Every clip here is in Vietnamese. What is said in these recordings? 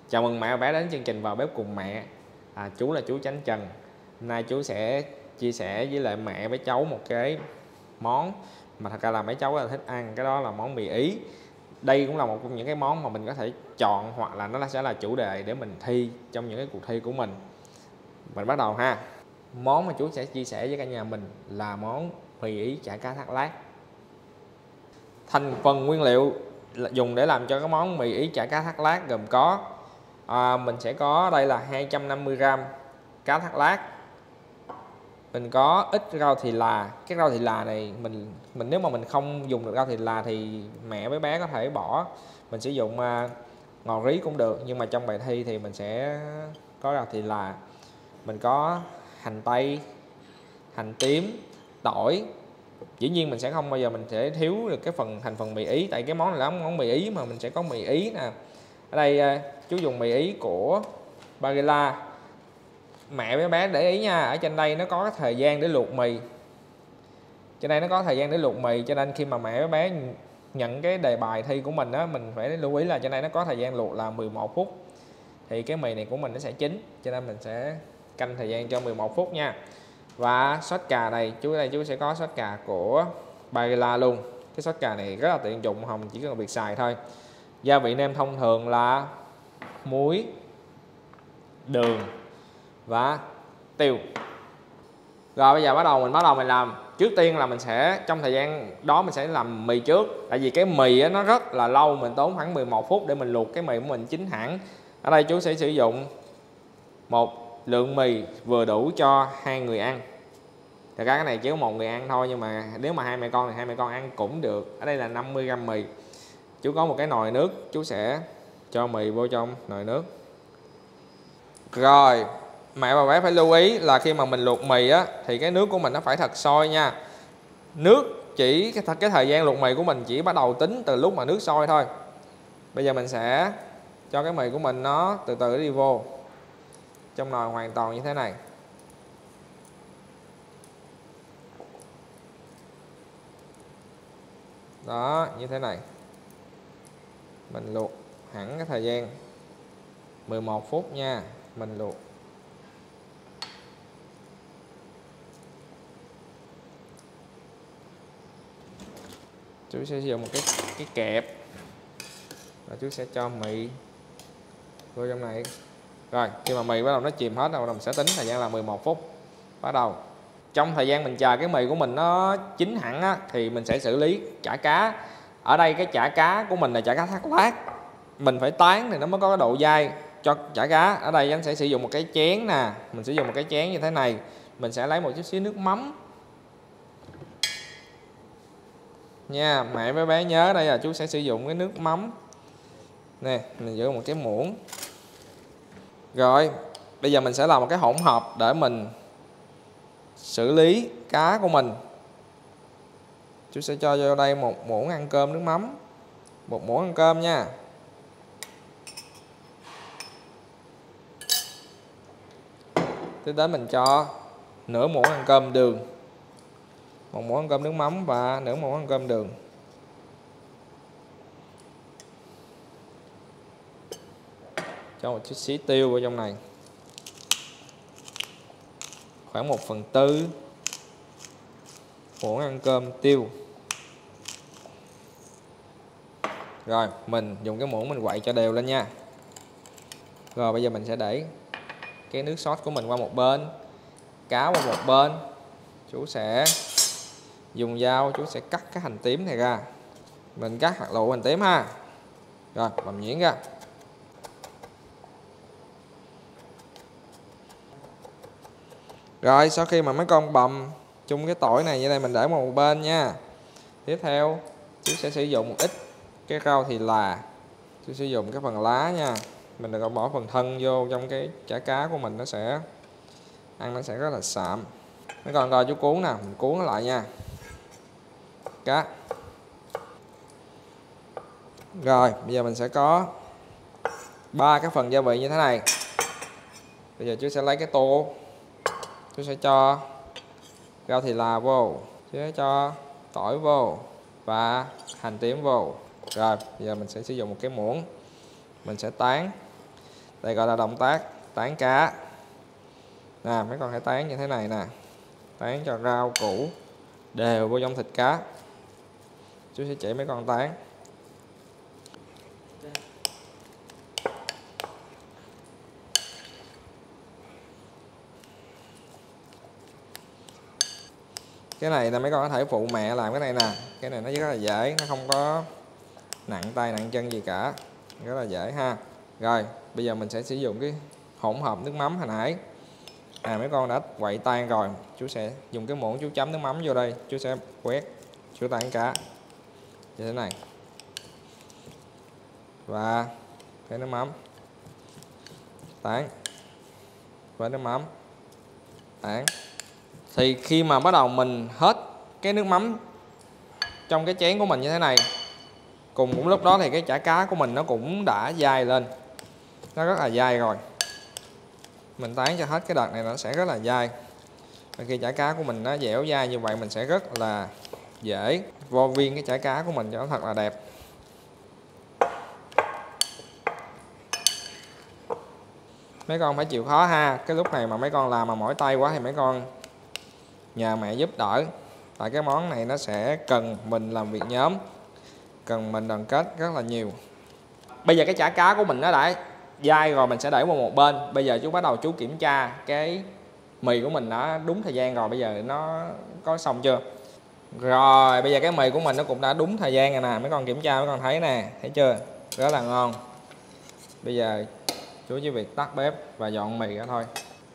Chào mừng mẹ và bé đến chương trình Vào Bếp Cùng Mẹ. Chú là chú Chánh Trần. Hôm nay chú sẽ chia sẻ với lại mẹ với cháu một cái món mà thật ra là mấy cháu rất là thích ăn. Cái đó là món mì Ý. Đây cũng là một trong những cái món mà mình có thể chọn, hoặc là nó sẽ là chủ đề để mình thi trong những cái cuộc thi của mình. Mình bắt đầu ha. Món mà chú sẽ chia sẻ với cả nhà mình là món mì Ý chả cá thác lác. Thành phần nguyên liệu dùng để làm cho cái món mì Ý chả cá thác lác gồm có mình sẽ có đây là 250g cá thác lác, mình có ít rau thì là. Cái rau thì là này mình nếu mà mình không dùng được rau thì là thì mẹ với bé có thể bỏ, mình sử dụng ngò rí cũng được, nhưng mà trong bài thi thì mình sẽ có rau thì là. Mình có hành tây, hành tím, tỏi. Dĩ nhiên mình sẽ không bao giờ mình sẽ thiếu được cái thành phần mì Ý, tại cái món này là món mì Ý mà mình sẽ có mì Ý nè. Ở đây chú dùng mì Ý của Barilla. Mẹ với bé để ý nha, ở trên đây nó có cái thời gian để luộc mì. Trên đây nó có thời gian để luộc mì, cho nên khi mà mẹ với bé nhận cái đề bài thi của mình á, mình phải lưu ý là trên đây nó có thời gian luộc là 11 phút. Thì cái mì này của mình nó sẽ chín, cho nên mình sẽ canh thời gian cho 11 phút nha. Và sốt cà này, chú sẽ có sốt cà của Barilla luôn. Cái sốt cà này rất là tiện dụng, Hồng chỉ cần việc xài thôi. Gia vị nêm thông thường là muối, đường và tiêu. Rồi bây giờ bắt đầu mình làm. Trước tiên là mình sẽ, trong thời gian đó mình sẽ làm mì trước. Tại vì cái mì nó rất là lâu, mình tốn khoảng 11 phút để mình luộc cái mì của mình chín hẳn. Ở đây chú sẽ sử dụng một lượng mì vừa đủ cho 2 người ăn. Thật ra cái này chỉ có 1 người ăn thôi, nhưng mà nếu mà hai mẹ con thì hai mẹ con ăn cũng được. Ở đây là 50g mì. Chú có một cái nồi nước, chú sẽ cho mì vô trong nồi nước. Rồi, mẹ và bé phải lưu ý là khi mà mình luộc mì á, thì cái nước của mình nó phải thật sôi nha. Nước chỉ cái thời gian luộc mì của mình chỉ bắt đầu tính từ lúc mà nước sôi thôi. Bây giờ mình sẽ cho cái mì của mình nó từ từ đi vô trong nồi hoàn toàn như thế này. Đó, như thế này. Mình luộc hẳn cái thời gian 11 phút nha. Mình luộc. Chú sẽ sử dụng một cái kẹp. Và chú sẽ cho mì vô trong này. Rồi, khi mà mì bắt đầu nó chìm hết rồi, mình sẽ tính thời gian là 11 phút. Bắt đầu. Trong thời gian mình chờ cái mì của mình nó chín hẳn á, thì mình sẽ xử lý chả cá. Ở đây cái chả cá của mình là chả cá thác lác. Mình phải tán thì nó mới có cái độ dai cho chả cá. Ở đây anh sẽ sử dụng một cái chén nè. Mình sử dụng một cái chén như thế này. Mình sẽ lấy một chút xíu nước mắm nha. Mẹ với bé nhớ đây là chú sẽ sử dụng cái nước mắm nè. Mình giữ một cái muỗng. Rồi bây giờ mình sẽ làm một cái hỗn hợp để mình xử lý cá của mình. Chú sẽ cho vô đây một muỗng ăn cơm nước mắm, một muỗng ăn cơm nha. Tiếp đến mình cho nửa muỗng ăn cơm đường, một muỗng ăn cơm nước mắm và nửa muỗng ăn cơm đường. Cho một chút xíu tiêu vào trong này, khoảng 1/4 muỗng ăn cơm tiêu. Rồi mình dùng cái muỗng mình quậy cho đều lên nha. Rồi bây giờ mình sẽ để cái nước sốt của mình qua một bên, cá qua một bên. Chú sẽ dùng dao, chú sẽ cắt cái hành tím này ra. Mình cắt hạt lựu hành tím ha. Rồi bằm nhuyễn ra. Rồi sau khi mà mấy con bằm chung cái tỏi này như đây, mình để một bên nha. Tiếp theo chú sẽ sử dụng một ít cái rau thì là. Chú sử dụng cái phần lá nha. Mình đừng có bỏ phần thân vô trong cái chả cá của mình, nó sẽ ăn nó sẽ rất là sạm. Mấy con coi chú cuốn nè, mình cuốn nó lại nha. Cá. Rồi bây giờ mình sẽ có 3 cái phần gia vị như thế này. Bây giờ chú sẽ lấy cái tô, chú sẽ cho rau thì là vô, chú sẽ cho tỏi vô và hành tím vô. Rồi bây giờ mình sẽ sử dụng một cái muỗng, mình sẽ tán. Đây gọi là động tác tán cá. Nè, mấy con hãy tán như thế này nè. Tán cho rau củ đều vô trong thịt cá. Chú sẽ chỉ mấy con tán. Cái này là mấy con có thể phụ mẹ làm cái này nè. Cái này nó rất là dễ, nó không có nặng tay nặng chân gì cả, rất là dễ ha. Rồi bây giờ mình sẽ sử dụng cái hỗn hợp nước mắm hồi nãy. Mấy con đã quậy tan rồi, chú sẽ dùng cái muỗng chú chấm nước mắm vô đây, chú sẽ quét, chú tán cá như thế này và cái nước mắm tán với nước mắm tán. Thì khi mà bắt đầu mình hết cái nước mắm trong cái chén của mình như thế này, cùng lúc đó thì cái chả cá của mình nó cũng đã dai lên, nó rất là dai rồi. Mình tán cho hết cái đợt này nó sẽ rất là dai. Và khi chả cá của mình nó dẻo dai như vậy, mình sẽ rất là dễ vo viên cái chả cá của mình cho nó thật là đẹp. Mấy con phải chịu khó ha. Cái lúc này mà mấy con làm mà mỏi tay quá thì mấy con nhờ mẹ giúp đỡ. Tại cái món này nó sẽ cần mình làm việc nhóm, cần mình đoàn kết rất là nhiều. Bây giờ cái chả cá của mình nó đã dai rồi, mình sẽ để qua một bên. Bây giờ chú bắt đầu chú kiểm tra cái mì của mình đã đúng thời gian rồi. Bây giờ nó có xong chưa? Rồi bây giờ cái mì của mình nó cũng đã đúng thời gian rồi nè. Mấy con kiểm tra mấy con thấy nè, thấy chưa? Rất là ngon. Bây giờ chú chỉ việc tắt bếp và dọn mì ra thôi.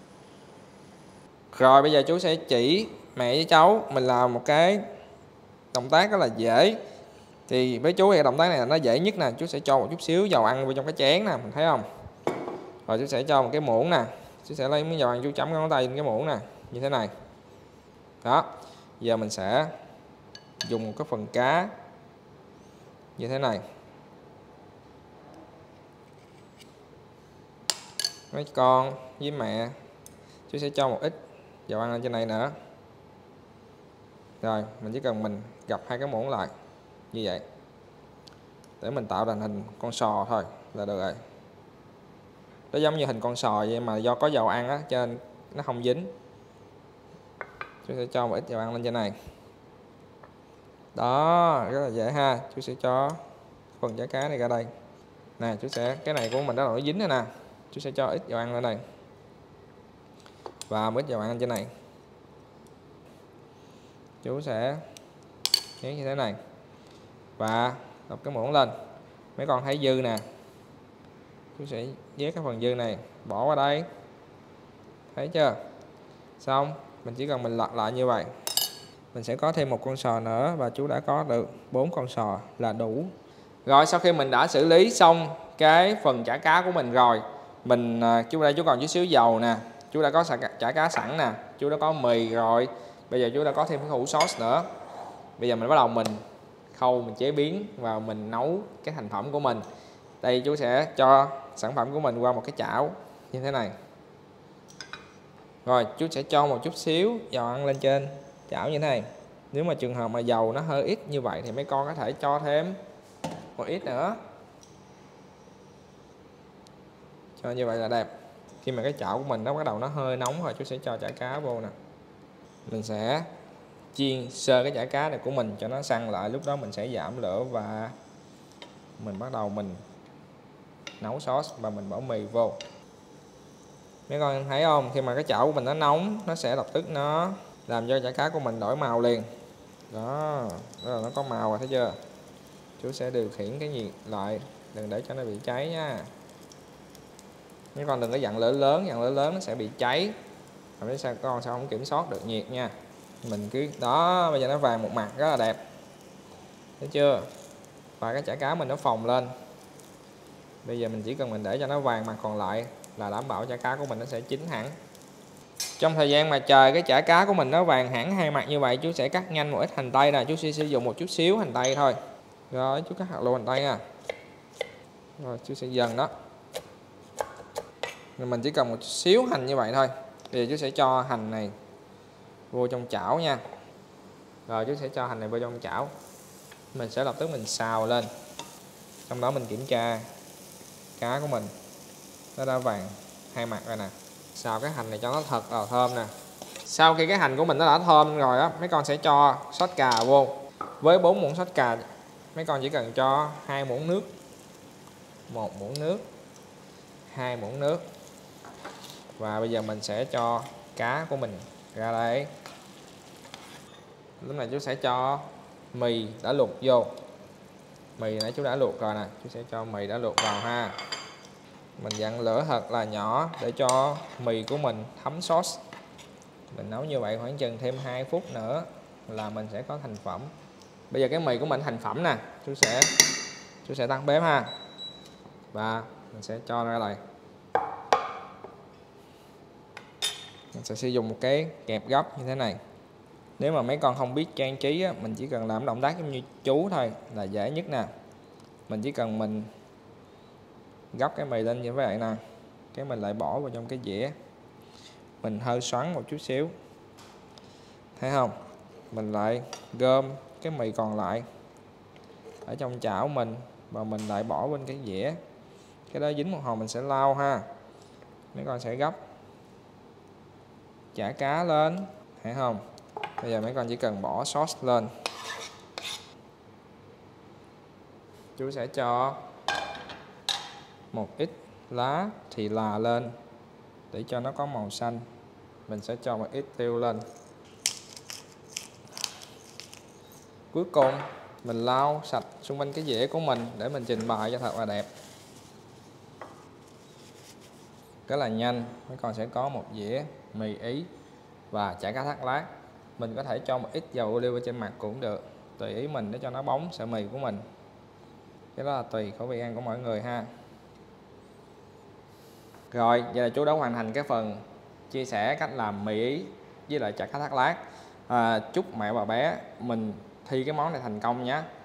Rồi bây giờ chú sẽ chỉ mẹ với cháu mình làm một cái động tác rất là dễ. Thì với chú thì động tác này là nó dễ nhất nè. Chú sẽ cho một chút xíu dầu ăn vô trong cái chén nè, mình thấy không? Rồi chú sẽ cho một cái muỗng nè. Chú sẽ lấy miếng dầu ăn chú chấm ngón tay lên cái muỗng nè, như thế này. Đó. Giờ mình sẽ dùng một cái phần cá như thế này. Mấy con với mẹ chú sẽ cho một ít dầu ăn lên trên này nữa. Rồi mình chỉ cần mình gập hai cái muỗng lại như vậy để mình tạo thành hình con sò thôi là được rồi. Nó giống như hình con sò vậy mà do có dầu ăn á cho nên nó không dính. Chú sẽ cho một ít dầu ăn lên trên này. Đó, rất là dễ ha. Chú sẽ cho phần chả cá này ra đây. Nè, chú sẽ, cái này của mình đã nó dính rồi nè. Chú sẽ cho ít dầu ăn lên đây. Và một ít dầu ăn lên trên này. Chú sẽ nhấn như thế này. Và đập cái muỗng lên. Mấy con thấy dư nè. Chú sẽ vét cái phần dư này bỏ qua đây. Thấy chưa? Xong, mình chỉ cần mình lật lại như vậy. Mình sẽ có thêm một con sò nữa và chú đã có được 4 con sò là đủ. Rồi sau khi mình đã xử lý xong cái phần chả cá của mình rồi, chú đây chú còn chút xíu dầu nè, chú đã có chả cá sẵn nè, chú đã có mì rồi, bây giờ chú đã có thêm cái hũ sauce nữa. Bây giờ mình bắt đầu mình chế biến và mình nấu cái thành phẩm của mình. Đây chú sẽ cho sản phẩm của mình qua một cái chảo như thế này. Rồi chú sẽ cho một chút xíu dầu ăn lên trên chảo như thế này. Nếu mà trường hợp mà dầu nó hơi ít như vậy thì mấy con có thể cho thêm một ít nữa. Cho như vậy là đẹp. Khi mà cái chảo của mình nó bắt đầu nó hơi nóng rồi, chú sẽ cho chả cá vô nè. Mình sẽ chiên sơ cái chả cá này của mình cho nó săn lại. Lúc đó mình sẽ giảm lửa và mình bắt đầu mình nấu sauce và mình bỏ mì vô. Mấy con thấy không? Khi mà cái chảo của mình nó nóng, nó sẽ lập tức nó làm cho chả cá của mình đổi màu liền. Đó là nó có màu rồi, thấy chưa? Chú sẽ điều khiển cái nhiệt lại, đừng để cho nó bị cháy nha. Mấy con đừng có dặn lửa lớn nó sẽ bị cháy. Rồi sao con sẽ không kiểm soát được nhiệt nha. Mình cứ đó, bây giờ nó vàng một mặt rất là đẹp. Thấy chưa? Và cái chả cá mình nó phồng lên. Bây giờ mình chỉ cần mình để cho nó vàng mặt còn lại là đảm bảo chả cá của mình nó sẽ chín hẳn. Trong thời gian mà chờ cái chả cá của mình nó vàng hẳn hai mặt như vậy, chú sẽ cắt nhanh một ít hành tây nè. Chú sẽ sử dụng một chút xíu hành tây thôi. Rồi chú cắt hạt lựu hành tây nha. Rồi chú sẽ dần đó. Rồi mình chỉ cần một chút xíu hành như vậy thôi. Bây giờ chú sẽ cho hành này vô trong chảo nha. Rồi chú sẽ cho hành này vô trong chảo. Mình sẽ lập tức mình xào lên. Trong đó mình kiểm tra cá của mình. nó đã vàng hai mặt rồi nè. Xào cái hành này cho nó thật là thơm nè. Sau khi cái hành của mình nó đã thơm rồi á, mấy con sẽ cho sốt cà vô. Với 4 muỗng sốt cà, mấy con chỉ cần cho 2 muỗng nước, 1 muỗng nước, 2 muỗng nước. Và bây giờ mình sẽ cho cá của mình ra đây. Lúc này chú sẽ cho mì đã luộc vô. Mì nãy chú đã luộc rồi nè, chú sẽ cho mì đã luộc vào ha. Mình dặn lửa thật là nhỏ để cho mì của mình thấm sốt. Mình nấu như vậy khoảng chừng thêm 2 phút nữa là mình sẽ có thành phẩm. Bây giờ cái mì của mình thành phẩm nè, chú sẽ tắt bếp ha. Và mình sẽ cho ra đây. Mình sẽ sử dụng một cái kẹp gấp như thế này. Nếu mà mấy con không biết trang trí á, mình chỉ cần làm động tác giống như chú thôi là dễ nhất nè. Mình chỉ cần mình gấp cái mì lên như vậy nè, cái mình lại bỏ vào trong cái dĩa, mình hơi xoắn một chút xíu, thấy không? Mình lại gom cái mì còn lại ở trong chảo mình và mình lại bỏ bên cái dĩa. Cái đó dính một hồi mình sẽ lau ha. Mấy con sẽ gấp chả cá lên, thấy không? Bây giờ mấy con chỉ cần bỏ sauce lên. Chú sẽ cho một ít lá thì là lên để cho nó có màu xanh. Mình sẽ cho một ít tiêu lên. Cuối cùng mình lau sạch xung quanh cái dĩa của mình để mình trình bày cho thật là đẹp. Rất là nhanh. Mấy con sẽ có một dĩa mì Ý và chả cá thác lát. Mình có thể cho một ít dầu ô liu ở trên mặt cũng được, tùy ý mình để cho nó bóng sợi mì của mình. Cái đó là tùy khẩu vị ăn của mọi người ha. Rồi, vậy là chú đã hoàn thành cái phần chia sẻ cách làm mì Ý với lại chả cá thác lát. Chúc mẹ và bé mình thi cái món này thành công nhé.